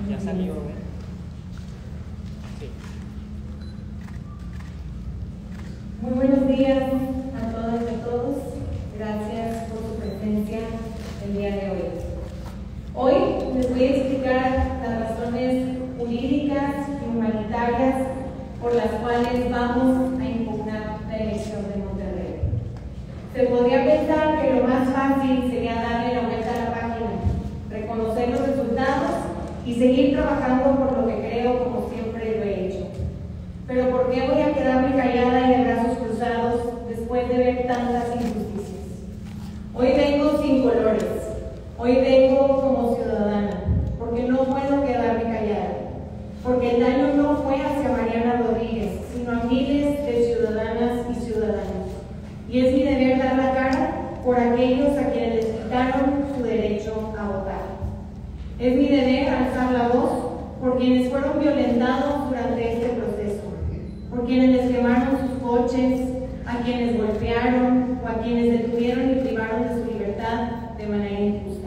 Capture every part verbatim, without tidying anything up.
Ya salió, ¿eh? Sí. Muy buenos días a todas y a todos. Gracias por su presencia el día de hoy. Hoy les voy a explicar las razones jurídicas y humanitarias por las cuales vamos a impugnar la elección de Monterrey. Se podría pensar que lo más fácil sería darle la vuelta a la página, reconocer los resultados y seguir trabajando por lo que creo, como siempre lo he hecho. Pero ¿por qué voy a quedarme callada y de brazos cruzados después de ver tantas injusticias? Hoy vengo sin colores, hoy vengo como ciudadana, porque no puedo quedarme callada, porque el daño no fue hacia Mariana Rodríguez, sino a miles de ciudadanas y ciudadanos. Y es mi deber dar la cara por aquellos a quienes les quitaron su derecho a votar. Es mi deber alzar la voz por quienes fueron violentados durante este proceso, por quienes les quemaron sus coches, a quienes golpearon o a quienes detuvieron y privaron de su libertad de manera injusta.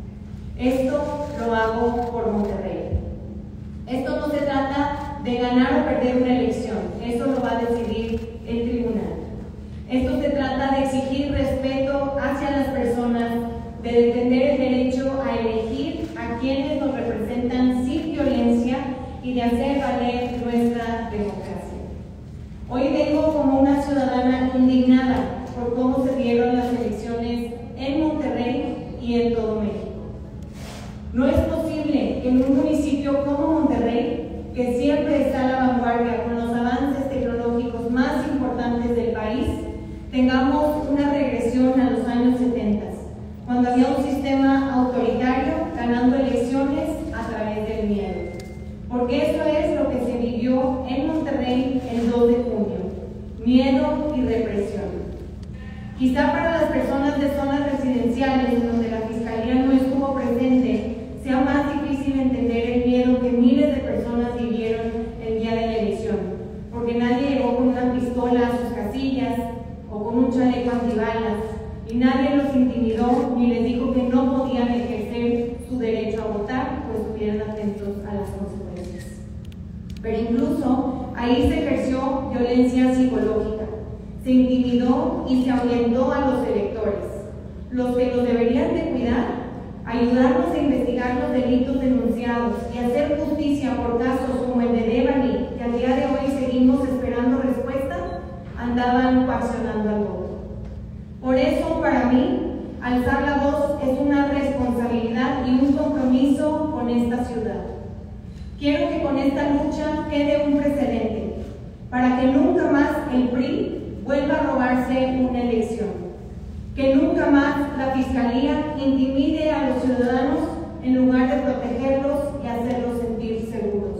Esto lo hago por Monterrey. Esto no se trata de ganar o perder una elección, eso lo va a decidir el tribunal. Esto se trata de exigir respeto hacia las personas, de defender el derecho a elegir a quienes nos representan sin violencia y de hacer valer nuestra democracia. Hoy vengo como una ciudadana indignada por cómo se dieron las elecciones en Monterrey y en todo México. No es posible que en un municipio como Monterrey, que siempre está a la vanguardia con los avances tecnológicos más importantes del país, tengamos una regresión a los años setenta, cuando había un sistema autoritario ganando elecciones a través del miedo. Porque eso es lo que se vivió en Monterrey el dos de junio, miedo y represión. Quizá para las personas de zonas residenciales donde la Fiscalía no estuvo presente, sea más difícil entender el miedo que miles de personas vivieron el día de la elección, porque nadie llegó con una pistola a sus casillas o con un chaleco antibalas, y nadie los intimidó ni les dijo que no podían ejercer su derecho a votar, pues estuvieran atentos a las consecuencias. Pero incluso ahí se ejerció violencia psicológica, se intimidó y se ahuyentó a los electores, los que los deberían de cuidar, ayudarnos a investigar los delitos denunciados y hacer justicia por casos como el de Devani, que al día de hoy seguimos esperando respuesta, andaban coaccionando al voto. Por eso, para mí, alzar la voz es una responsabilidad y un compromiso con esta ciudad. Quiero que con esta lucha quede un precedente, para que nunca más el P R I vuelva a robarse una elección, que nunca más la Fiscalía intimide a los ciudadanos en lugar de protegerlos y hacerlos sentir seguros.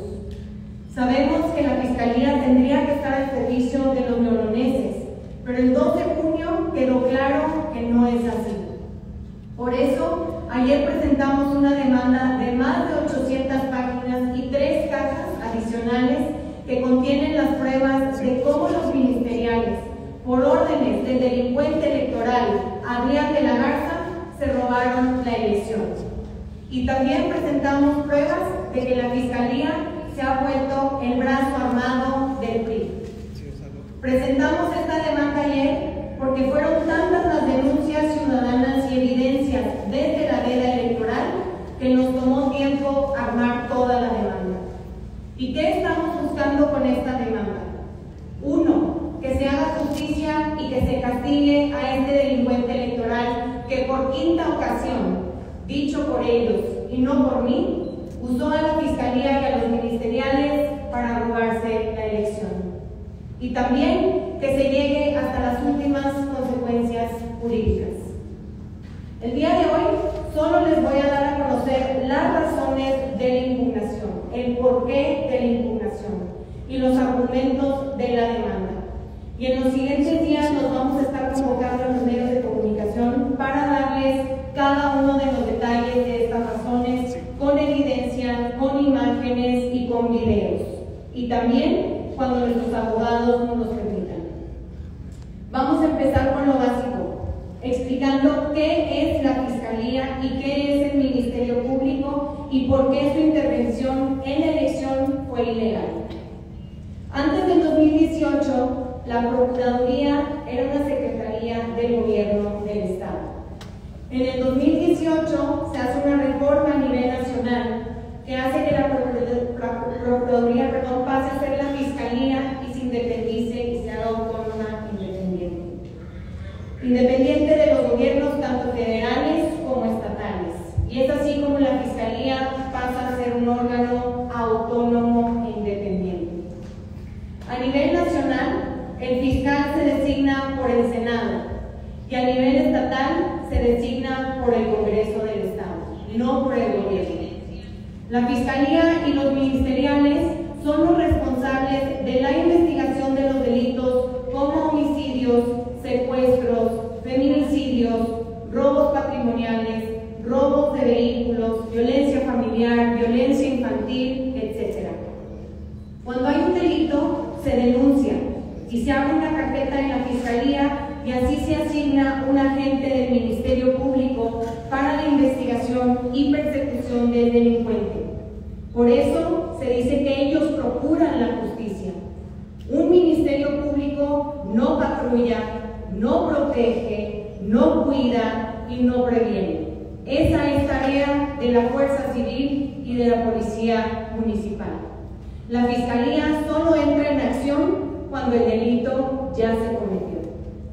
Sabemos que la Fiscalía tendría que estar al servicio de los neoloneses, pero el dos de junio quedó claro que no es así. Por eso, ayer presentamos una demanda de más de ochocientas páginas y tres cajas adicionales que contienen las pruebas de cómo los ministeriales, por órdenes del delincuente electoral Adrián de la Garza, se robaron la elección. Y también presentamos pruebas de que la Fiscalía se ha vuelto el brazo armado del P R I. Presentamos esta demanda ayer porque fueron tantas las denuncias ciudadanas y evidencias desde la veda electoral que nos tomó tiempo armar toda la demanda. ¿Y qué estamos buscando con esta demanda? Uno, que se haga justicia y que se castigue a este delincuente electoral que por quinta ocasión, dicho por ellos y no por mí, usó a la Fiscalía y a los ministeriales para robarse la elección. Y también que se llegue hasta las últimas consecuencias jurídicas. El día de hoy solo les voy a dar a conocer las razones de la impugnación, el porqué de la impugnación y los argumentos de la demanda. Y en los siguientes días nos vamos a estar convocando a los medios de comunicación para darles cada uno de los detalles de estas razones con evidencia, con imágenes y con videos. Y también cuando nuestros abogados nos los permitan. Vamos a empezar con lo básico, explicando qué es la Fiscalía y qué es el Ministerio Público y por qué su intervención en la elección fue ilegal. Antes del dos mil dieciocho, la Procuraduría era una secretaría del gobierno del Estado. En el dos mil dieciocho se hace una reforma a nivel nacional que hace que la Procuraduría perdón, pase a ser la Fiscalía y se independice y sea autónoma independiente. Independiente de los gobiernos tanto federales como estatales. Y es así como la Fiscalía pasa a ser un órgano autónomo e independiente. A nivel nacional, el fiscal se designa por el Senado y a nivel estatal se designa por el Congreso del Estado, no por el gobierno. La Fiscalía y los ministeriales son los responsables de la investigación de los delitos como homicidios, secuestros, feminicidios, robos patrimoniales, robos de vehículos, violencia familiar, violencia infantil, etcétera. Cuando hay un delito, se denuncia y se abre una carpeta en la Fiscalía y así se asigna un agente del Ministerio Público para la investigación y persecución del delincuente. Por eso se dice que ellos procuran la justicia. Un Ministerio Público no patrulla, no protege, no cuida y no previene. Esa es tarea de la Fuerza Civil y de la Policía Municipal. La Fiscalía solo entra en acción cuando el delito ya se cometió.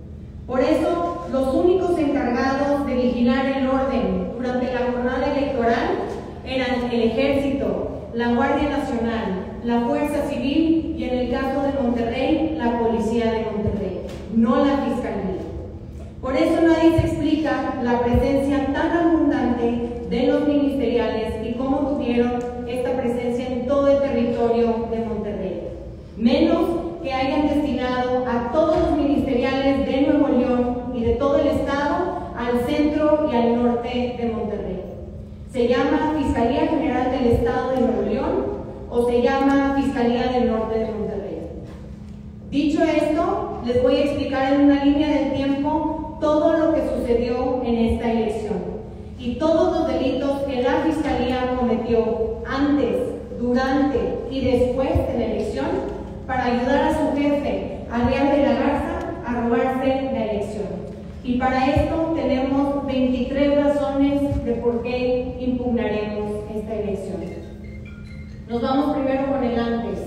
Por eso, los únicos encargados de vigilar el orden durante la jornada electoral eran el Ejército, la Guardia Nacional, la Fuerza Civil y, en el caso de Monterrey, la Policía de Monterrey, no la Fiscalía. Por eso nadie se explica la presencia tan abundante de los ministeriales y cómo tuvieron esta presencia en todo el territorio de Monterrey. Menos que hayan destinado a todos los ministeriales de Nuevo León y de todo el estado al centro y al norte de Monterrey. ¿Se llama Fiscalía General del Estado de Nuevo León o se llama Fiscalía del Norte de Monterrey? Dicho esto, les voy a explicar en una línea del tiempo todo lo que sucedió en esta elección y todos los delitos que la Fiscalía cometió antes, durante y después de la elección para ayudar a su jefe, Adrián de la Garza, a robarse la elección. Y para esto tenemos veintitrés razones de por qué impugnaremos esta elección. Nos vamos primero con el antes.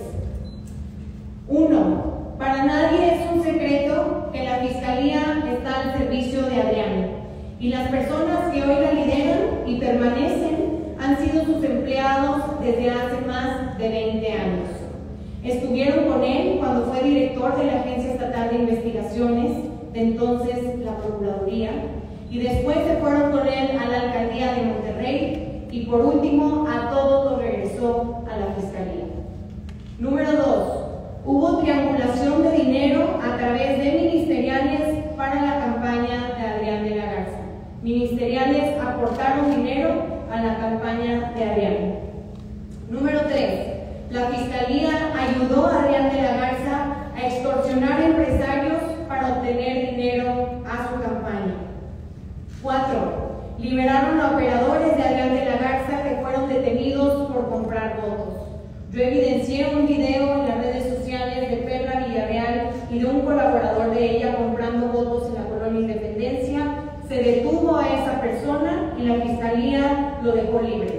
Uno, para nadie es un secreto que la Fiscalía está al servicio de Adrián y las personas que hoy la lideran y permanecen han sido sus empleados desde hace más de veinte años. Estuvieron con él cuando fue director de la Agencia Estatal de Investigaciones, de entonces la Procuraduría, y después se fueron con él a la Alcaldía de Monterrey y por último a todos los regresó a la Fiscalía. Número dos. Hubo triangulación de dinero a través de ministeriales para la campaña de Adrián de la Garza. Ministeriales aportaron dinero a la campaña de Adrián. Número tres. La Fiscalía ayudó a Adrián de la Garza a extorsionar empresarios para obtener dinero a su campaña. Cuatro. Liberaron a operadores de Adrián de la Garza que fueron detenidos por comprar votos. Yo evidencié un video en las redes sociales de Perla Villarreal y de un colaborador de ella comprando votos en la colonia Independencia. Se detuvo a esa persona y la Fiscalía lo dejó libre.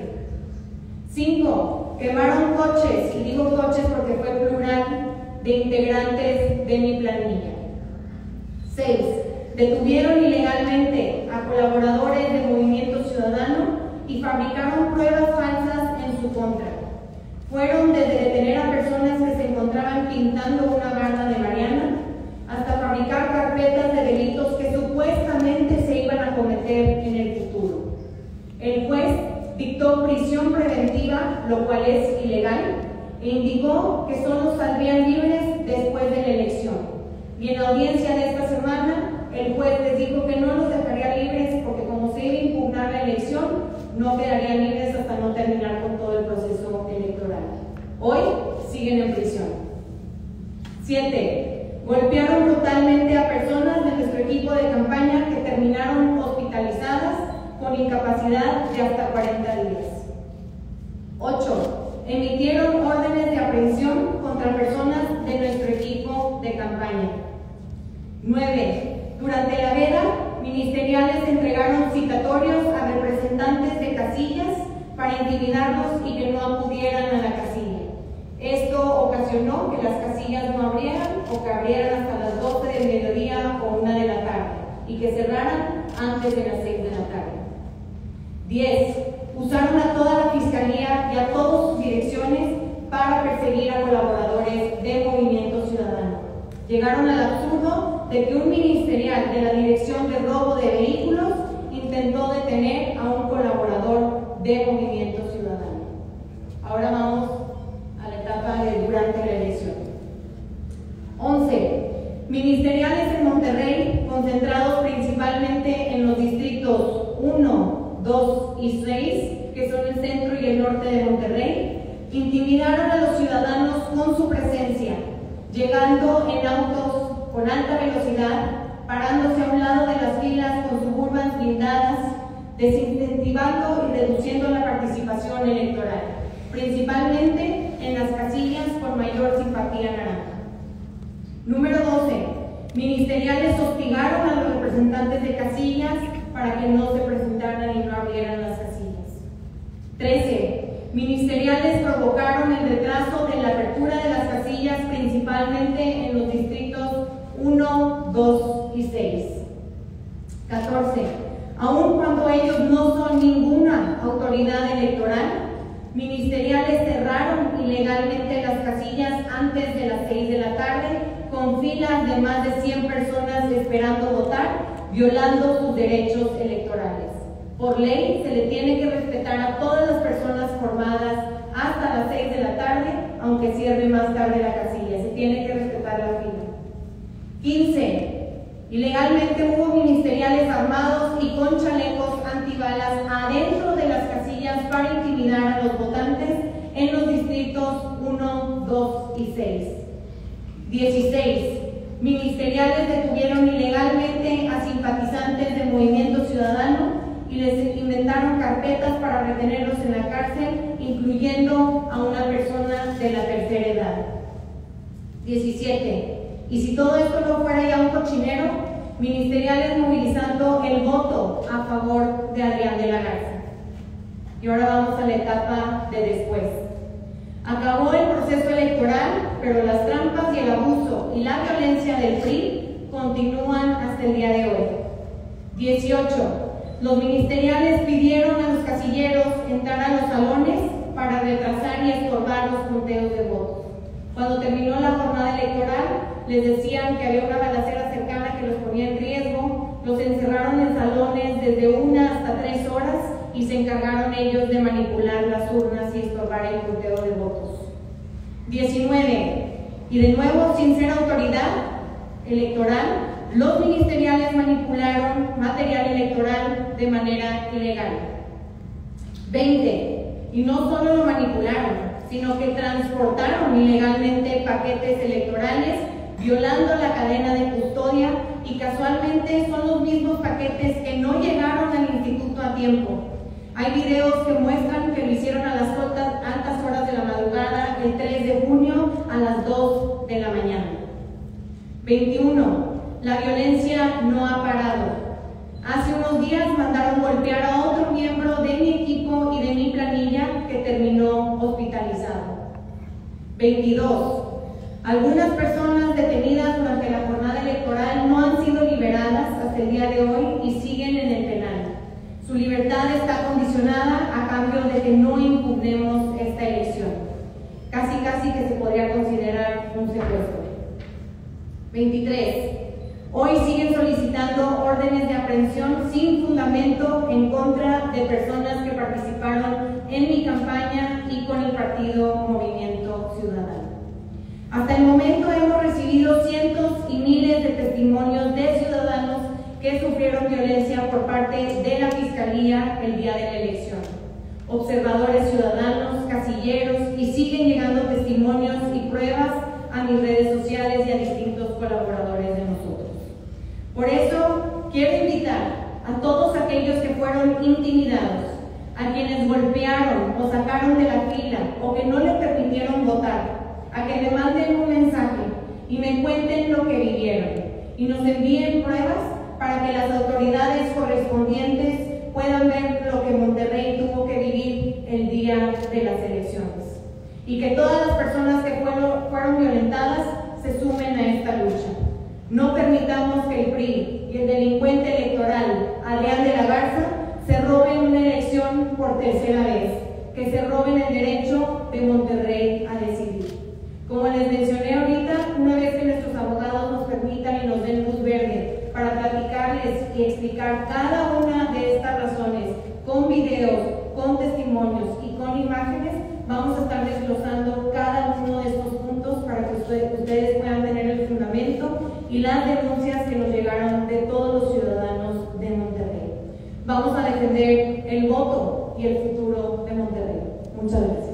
Cinco. Quemaron coches, y digo coches porque fue plural, de integrantes de mi planilla. Seis. Detuvieron ilegalmente a colaboradores de Movimiento Ciudadano y fabricaron pruebas falsas en su contra. Fueron desde detener a personas que se encontraban pintando una barda de Mariana hasta fabricar carpetas de delitos que supuestamente se iban a cometer en el futuro. El juez dictó prisión preventiva, lo cual es ilegal, e indicó que solo saldrían libres después de la elección. Y en la audiencia de esta semana, el juez les dijo que no los dejaría libres porque como se iba a impugnar la elección, no quedarían libres hasta no terminar con todo el proceso electoral. Hoy siguen en prisión. Siete. Golpearon brutalmente a personas de nuestro equipo de campaña que terminaron hospitalizadas con incapacidad de hasta cuarenta días. ocho. Emitieron órdenes de aprehensión contra personas de nuestro equipo de campaña. nueve. Durante la veda, ministeriales entregaron citatorios a representantes de casillas para intimidarlos y que no acudieran a la casilla. Esto ocasionó que las casillas no abrieran o que abrieran hasta las doce del mediodía o una de la tarde y que cerraran antes de las seis de la tarde. diez. Usaron a toda la Fiscalía y a todas sus direcciones para perseguir a colaboradores de Movimiento Ciudadano. Llegaron al absurdo de que un ministerial de la Dirección de Robo de Vehículos intentó detener a un colaborador de Movimiento Ciudadano. Ahora vamos a la etapa de durante la elección. once. Ministeriales en Monterrey, concentrados principalmente en los distritos uno, dos y seis, que son el centro y el norte de Monterrey, intimidaron a los ciudadanos con su presencia, llegando en autos con alta velocidad, parándose a un lado de las filas con suburbans blindadas, desincentivando y reduciendo la participación electoral, principalmente en las casillas con mayor simpatía naranja. Número doce. Ministeriales hostigaron a los representantes de casillas para que no se presentaran y no abrieran las casillas. trece. Ministeriales provocaron el retraso de la apertura de las casillas, principalmente en los distritos uno, dos y seis. catorce. Aun cuando ellos no son ninguna autoridad electoral, ministeriales cerraron ilegalmente las casillas antes de las seis de la tarde, con filas de más de cien personas esperando votar, violando sus derechos electorales. Por ley, se le tiene que respetar a todas las personas formadas hasta las seis de la tarde, aunque cierre más tarde la casilla. Se tiene que respetar la fila. quince. Ilegalmente hubo ministeriales armados y con chalecos antibalas adentro de las casillas para intimidar a los votantes en los distritos uno, dos y seis. dieciséis. Ministeriales detuvieron ilegalmente a simpatizantes del Movimiento Ciudadano y les inventaron carpetas para retenerlos en la cárcel, incluyendo a una persona de la tercera edad. diecisiete. Y si todo esto no fuera ya un cochinero, ministeriales movilizando el voto a favor de Adrián de la Garza. Y ahora vamos a la etapa de después. Acabó el proceso electoral, pero las trampas y el abuso y la violencia del P R I continúan hasta el día de hoy. dieciocho. Los ministeriales pidieron a los casilleros entrar a los salones para retrasar y estorbar los conteos de votos. Cuando terminó la jornada electoral, les decían que había una balacera cercana que los ponía en riesgo, los encerraron en salones desde una hasta tres horas y se encargaron ellos de manipular las urnas y estorbar el conteo de votos. diecinueve. Y de nuevo, sin ser autoridad electoral, los ministeriales manipularon material electoral de manera ilegal. veinte. Y no solo lo manipularon, sino que transportaron ilegalmente paquetes electorales, violando la cadena de custodia, y casualmente son los mismos paquetes que no llegaron al instituto a tiempo. Hay videos que muestran que lo hicieron a las altas horas de la madrugada, el tres de junio a las dos de la mañana. veintiuno. La violencia no ha parado. Hace unos días mandaron golpear a otro miembro de mi equipo y de mi planilla que terminó hospitalizado. veintidós. Algunas personas detenidas durante la jornada electoral no han sido liberadas hasta el día de hoy y siguen en el penal. Su libertad está condicionada a cambio de que no impugnemos esta elección. Casi casi que se podría considerar un secuestro. veintitrés. Hoy siguen solicitando órdenes de aprehensión sin fundamento en contra de personas que participaron en mi campaña y con el partido Movimiento Ciudadano. Hasta el momento hemos recibido cientos y miles de testimonios de ciudadanos que sufrieron violencia por parte de la Fiscalía el día de la elección. Observadores ciudadanos, casilleros, y siguen llegando testimonios y pruebas a mis redes sociales y a distintos colaboradores de nosotros. Por eso, quiero invitar a todos aquellos que fueron intimidados, a quienes golpearon o sacaron de la fila o que no le permitieron votar, a que me manden un mensaje y me cuenten lo que vivieron y nos envíen pruebas para que las autoridades correspondientes puedan ver lo que Monterrey tuvo que vivir el día de las elecciones y que todas las personas que fueron, fueron violentadas se sumen a esta lucha. No permitamos que el P R I y el delincuente electoral Adrián de la Garza se roben una elección por tercera vez, que se roben el derecho de Monterrey a decidir. Como les mencioné ahorita, una vez que nuestros abogados nos permitan y nos den luz verde para platicarles y explicar cada una de estas razones con videos, con testimonios y con imágenes, vamos a estar desglosando cada uno de estos puntos para que ustedes, ustedes puedan tener el fundamento y las denuncias que nos llegaron de todos los ciudadanos de Monterrey. Vamos a defender el voto y el futuro de Monterrey. Muchas gracias.